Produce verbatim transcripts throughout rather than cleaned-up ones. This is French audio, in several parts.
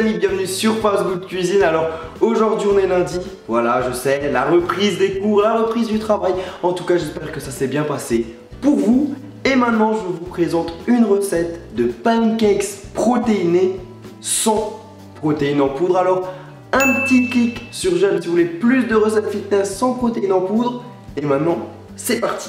amis, bienvenue sur Fast Good Cuisine. Alors aujourd'hui on est lundi, voilà je sais, la reprise des cours, la reprise du travail. En tout cas j'espère que ça s'est bien passé pour vous. Et maintenant je vous présente une recette de pancakes protéinés sans protéines en poudre. Alors un petit clic sur j'aime si vous voulez plus de recettes fitness sans protéines en poudre. Et maintenant c'est parti.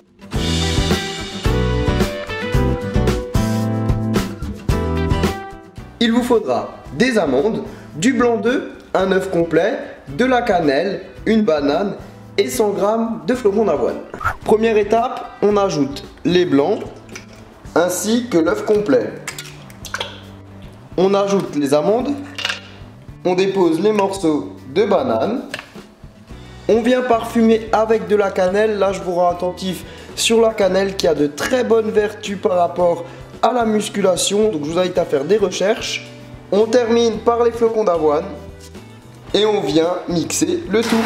Il vous faudra des amandes, du blanc d'œuf, un œuf complet, de la cannelle, une banane et cent grammes de flocons d'avoine. Première étape, on ajoute les blancs ainsi que l'œuf complet. On ajoute les amandes, on dépose les morceaux de banane. On vient parfumer avec de la cannelle. Là je vous rends attentif sur la cannelle qui a de très bonnes vertus par rapport à la musculation, donc je vous invite à faire des recherches. On termine par les flocons d'avoine et on vient mixer le tout.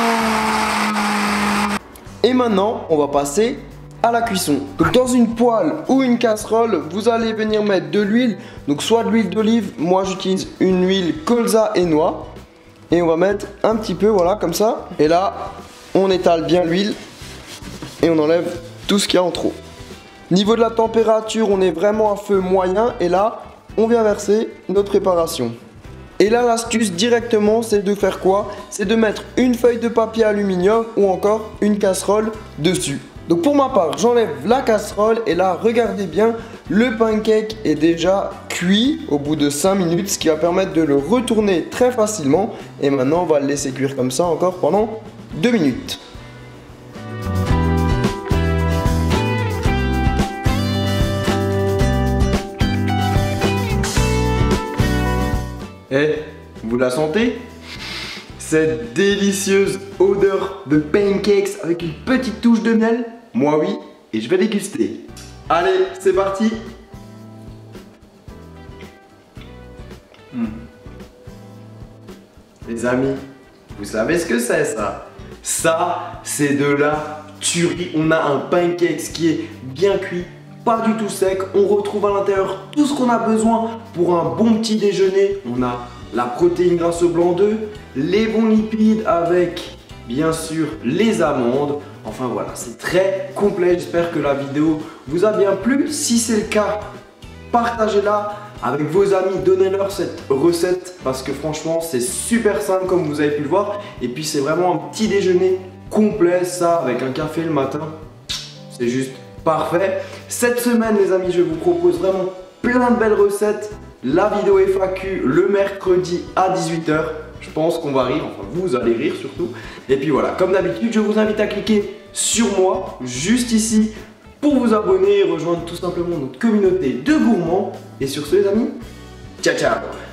Et maintenant on va passer à la cuisson. Donc dans une poêle ou une casserole, vous allez venir mettre de l'huile, donc soit de l'huile d'olive, moi j'utilise une huile colza et noix. Et on va mettre un petit peu, voilà, comme ça. Et là, on étale bien l'huile et on enlève tout ce qu'il y a en trop. Niveau de la température, on est vraiment à feu moyen. Et là, on vient verser notre préparation. Et là, l'astuce directement, c'est de faire quoi? C'est de mettre une feuille de papier aluminium ou encore une casserole dessus. Donc pour ma part, j'enlève la casserole et là, regardez bien, le pancake est déjà cuit au bout de cinq minutes, ce qui va permettre de le retourner très facilement. Et maintenant, on va le laisser cuire comme ça encore pendant deux minutes. Eh, vous la sentez? Cette délicieuse odeur de pancakes avec une petite touche de miel? Moi oui, et je vais déguster. Allez, c'est parti. Mmh. Les amis, vous savez ce que c'est ça? Ça, c'est de la tuerie. On a un pancake qui est bien cuit, pas du tout sec. On retrouve à l'intérieur tout ce qu'on a besoin pour un bon petit déjeuner. On a la protéine grâce au blanc d'œuf, les bons lipides avec bien sûr les amandes. Enfin voilà, c'est très complet. J'espère que la vidéo vous a bien plu. Si c'est le cas, partagez-la avec vos amis, donnez-leur cette recette parce que franchement c'est super simple comme vous avez pu le voir. Et puis c'est vraiment un petit déjeuner complet, ça avec un café le matin, c'est juste parfait. Cette semaine les amis, je vous propose vraiment plein de belles recettes. La vidéo F A Q le mercredi à dix-huit heures. Je pense qu'on va rire, enfin vous allez rire surtout. Et puis voilà, comme d'habitude, je vous invite à cliquer sur moi, juste ici, pour vous abonner et rejoindre tout simplement notre communauté de gourmands. Et sur ce les amis, ciao ciao.